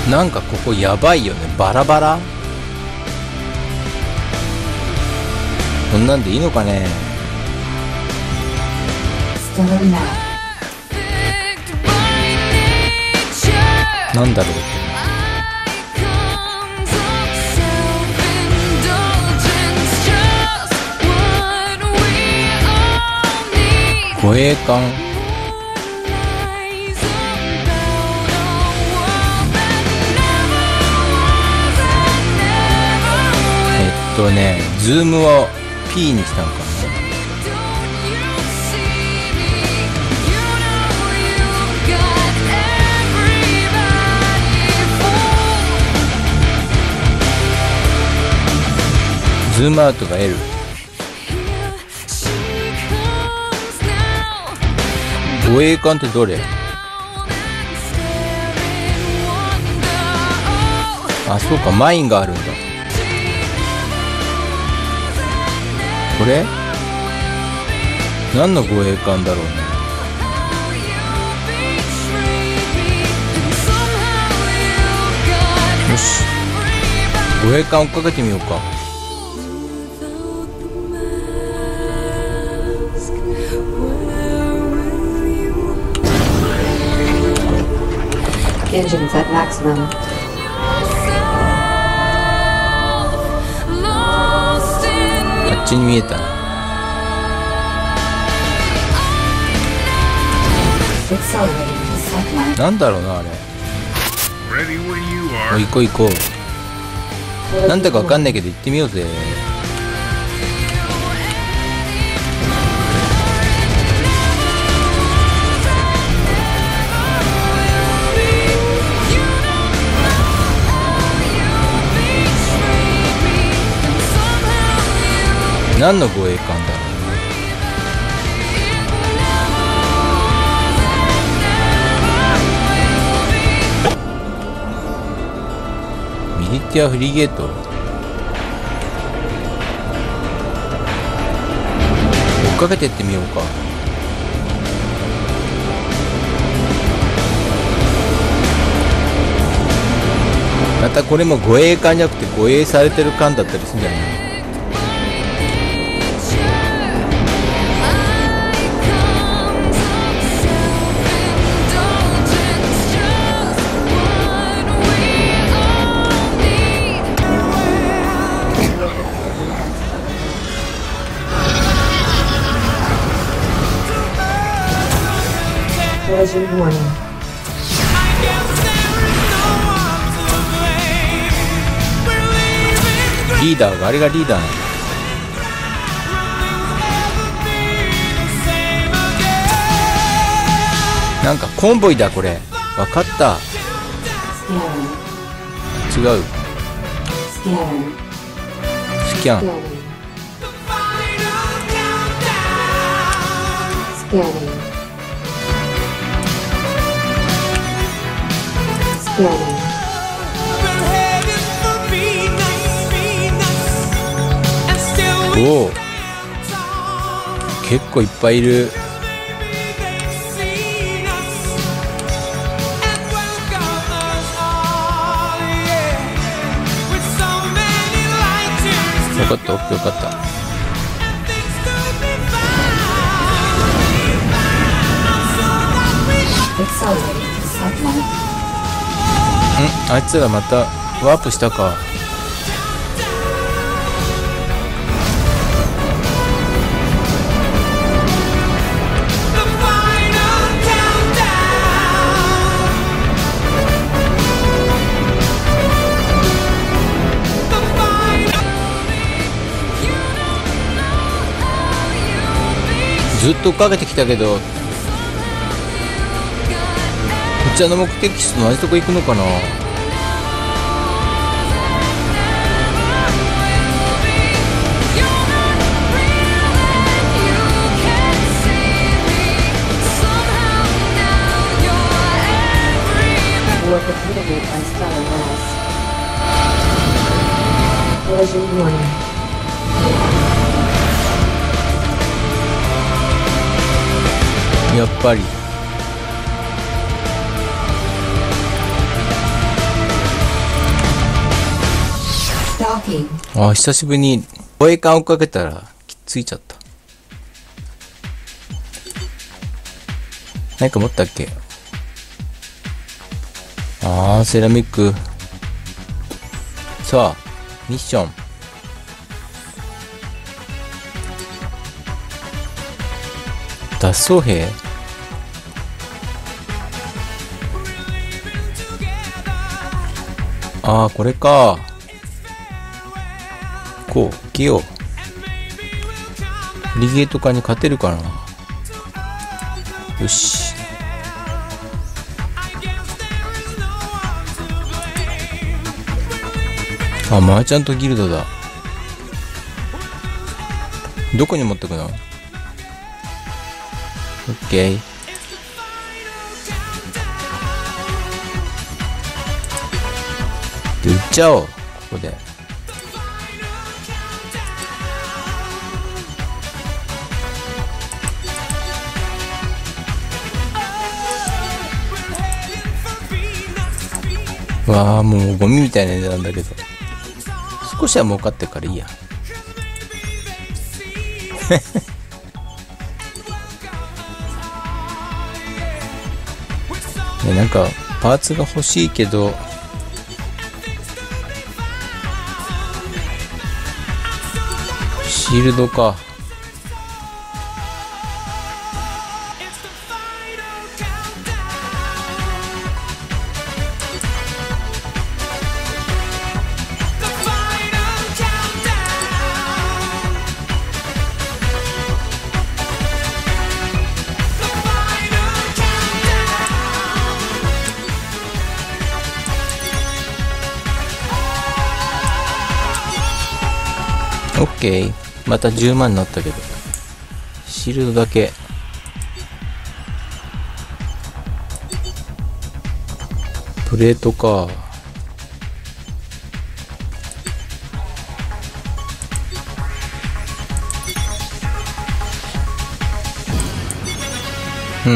なんかここやばいよね。バラバラこんなんでいいのかね。なんだろう。護衛艦。ズームを P にしたのかな。ズームアウトが L。護衛艦ってどれ？あ、そうか、マインがあるんだ。これ？何の護衛艦だろうね。よし、護衛艦追っかけてみようか。 Engines at maximum. あっちに見えた。なんだろうなあれ。おい、行こう行こう。なんだかわかんないけど行ってみようぜ。何の護衛艦だろうね。ミリティアフリゲート。追っかけてってみようか。またこれも護衛艦じゃなくて護衛されてる艦だったりするんじゃないの。リーダーがあれがリーダーなの。なんかコンボイだこれ。わかった。違う。スキャン。おお、結構いっぱいいる。よかった、オッケー、よかった。あいつらまたワープしたか。ずっと追っかけてきたけど、こっちらの目的地と同じとこ行くのかな。やっぱり Blocking. ああ、久しぶりに護衛艦追っかけたらきついちゃった。何か持ったっけ。ああ、セラミック。さあ、ミッション。脱走兵。ああ、これか。こう、受けよう。フリゲート艦に勝てるかな。よし。あ、マーチャントギルドだ。どこに持ってくの？オッケー。で、撃っちゃおう。ここで。わあ、もうゴミみたいな値段だけど。少しは儲かってるからいいや。ね、なんかパーツが欲しいけど、シールドか。オッケー。また10万になったけど。シールドだけ。プレートか。うん。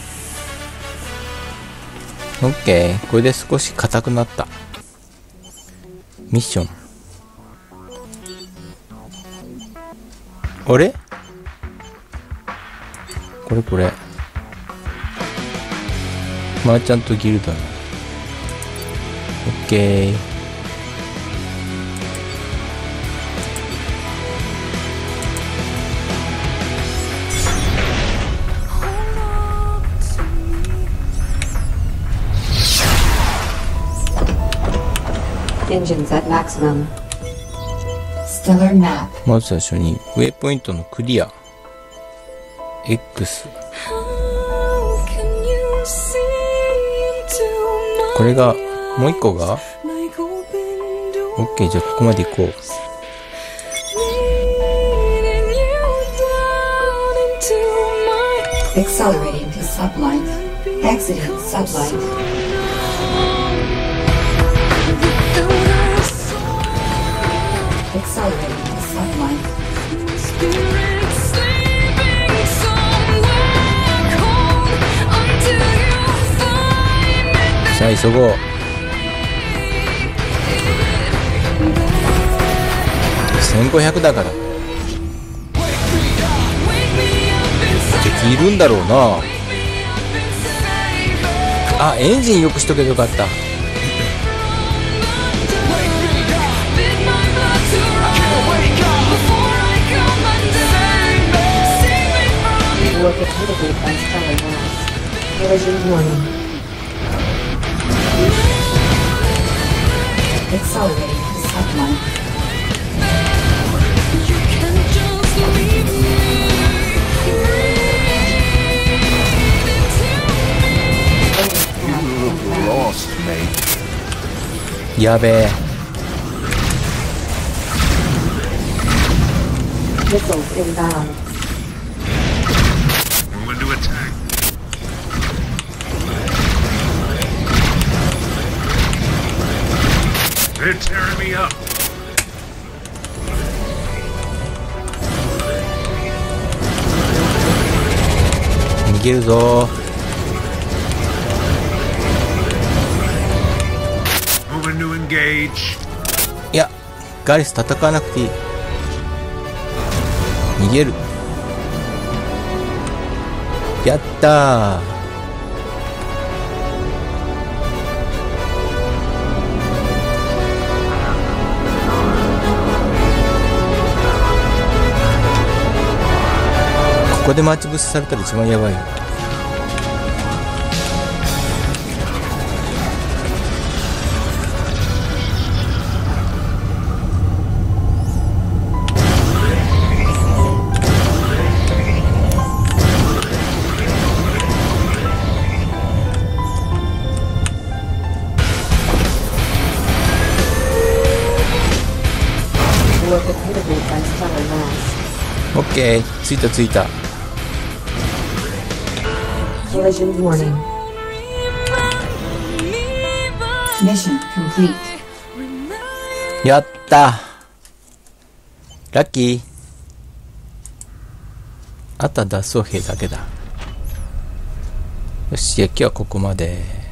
オッケー。これで少し硬くなった。ミッション。あれ？これこれ。マーチャントギルドな。オッケー。 Engines at maximum. Stellar map. まず最初にウェイポイントのクリア X。 これがもう一個が OK。 じゃあここまで行こう。 Accelerating to sublight. Exiting sublight. Accelerating to sublight. さあ急ごう。1500だから敵いるんだろうな。あ、エンジンよくしとけばよかった。 Work activity by stellar mass. Collision warning. Accelerating to sublight. Lost, mate. やべえ。 Missiles inbound. Moving to attack. They're tearing me up. 逃げるぞ。 Moving to engage. いや、 ガリス戦わなくていい。逃げる。やったー。ここで待ち伏せされたら一番やばいよ。 Were repeatedly by stellar mass. オッケー、着いた着いた。 Collision warning. Mission complete. やったラッキー。あとは脱走兵だけだ。よし、じゃあ今日はここまで。